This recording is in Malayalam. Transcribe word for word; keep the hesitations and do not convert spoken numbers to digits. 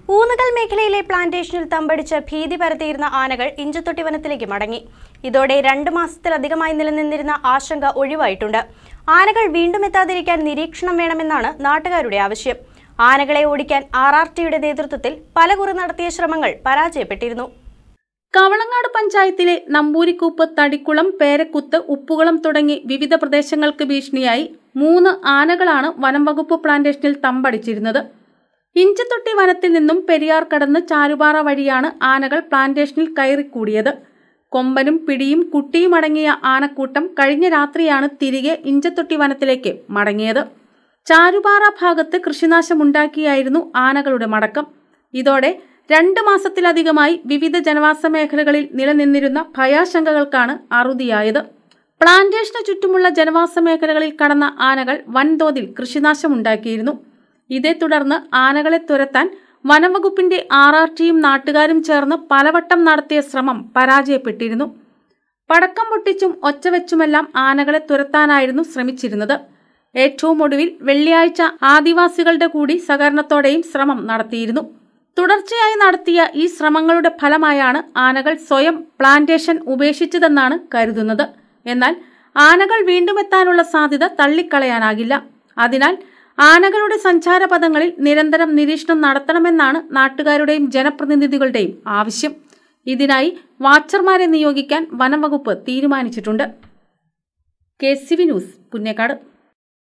ഊന്നുകൽ മേഖലയിലെ പ്ലാന്റേഷനിൽ തമ്പടിച്ച് ഭീതി പരത്തിയിരുന്ന ആനകൾ ഇഞ്ചത്തൊട്ടി വനത്തിലേക്ക് മടങ്ങി. ഇതോടെ രണ്ട് മാസത്തിലധികമായി നിലനിന്നിരുന്ന ആശങ്ക ഒഴിവായിട്ടുണ്ട്. ആനകൾ വീണ്ടും എത്താതിരിക്കാൻ നിരീക്ഷണം വേണമെന്നാണ് നാട്ടുകാരുടെ ആവശ്യം. ആനകളെ ഓടിക്കാൻ ആർ ആർ ടിയുടെ നേതൃത്വത്തിൽ പലകുറി നടത്തിയ ശ്രമങ്ങൾ പരാജയപ്പെട്ടിരുന്നു. കവളങ്ങാട് പഞ്ചായത്തിലെ നമ്പൂരിക്കൂപ്പ്, തടിക്കുളം, പേരക്കുത്ത്, ഉപ്പുകുളം തുടങ്ങി വിവിധ പ്രദേശങ്ങൾക്ക് ഭീഷണിയായി മൂന്ന് ആനകളാണ് വനം വകുപ്പ് പ്ലാന്റേഷനിൽ തമ്പടിച്ചിരുന്നത്. ഇഞ്ചത്തൊട്ടി വനത്തിൽ നിന്നും പെരിയാർ കടന്ന് ചാരുപാറ വഴിയാണ് ആനകൾ പ്ലാന്റേഷനിൽ കയറിക്കൂടിയത്. കൊമ്പനും പിടിയും കുട്ടിയും അടങ്ങിയ ആനക്കൂട്ടം കഴിഞ്ഞ രാത്രിയാണ് തിരികെ ഇഞ്ചത്തൊട്ടി വനത്തിലേക്ക് മടങ്ങിയത്. ചാരുപാറ ഭാഗത്ത് കൃഷിനാശമുണ്ടാക്കിയായിരുന്നു ആനകളുടെ മടക്കം. ഇതോടെ രണ്ട് മാസത്തിലധികമായി വിവിധ ജനവാസ മേഖലകളിൽ നിലനിന്നിരുന്ന ഭയാശങ്കകൾക്കാണ് അറുതിയായത്. പ്ലാന്റേഷന് ചുറ്റുമുള്ള ജനവാസ മേഖലകളിൽ കടന്ന ആനകൾ വൻതോതിൽ കൃഷിനാശമുണ്ടാക്കിയിരുന്നു. ഇതേ തുടർന്ന് ആനകളെ തുരത്താൻ വനംവകുപ്പിന്റെ ആർ ആർ ടിയും നാട്ടുകാരും ചേർന്ന് പലവട്ടം നടത്തിയ ശ്രമം പരാജയപ്പെട്ടിരുന്നു. പടക്കം പൊട്ടിച്ചും ഒച്ചവെച്ചുമെല്ലാം ആനകളെ തുരത്താനായിരുന്നു ശ്രമിച്ചിരുന്നത്. ഏറ്റവും ഒടുവിൽ വെള്ളിയാഴ്ച ആദിവാസികളുടെ കൂടി സഹകരണത്തോടെയും ശ്രമം നടത്തിയിരുന്നു. തുടർച്ചയായി നടത്തിയ ഈ ശ്രമങ്ങളുടെ ഫലമായാണ് ആനകൾ സ്വയം പ്ലാന്റേഷൻ ഉപേക്ഷിച്ചതെന്നാണ് കരുതുന്നത്. എന്നാൽ ആനകൾ വീണ്ടും എത്താനുള്ള സാധ്യത തള്ളിക്കളയാനാകില്ല. അതിനാൽ ആനകളുടെ സഞ്ചാരപഥങ്ങളിൽ നിരന്തരം നിരീക്ഷണം നടത്തണമെന്നാണ് നാട്ടുകാരുടെയും ജനപ്രതിനിധികളുടെയും ആവശ്യം. ഇതിനായി വാച്ചർമാരെ നിയോഗിക്കാൻ വനംവകുപ്പ് തീരുമാനിച്ചിട്ടുണ്ട്. K C V news, Punnekkad.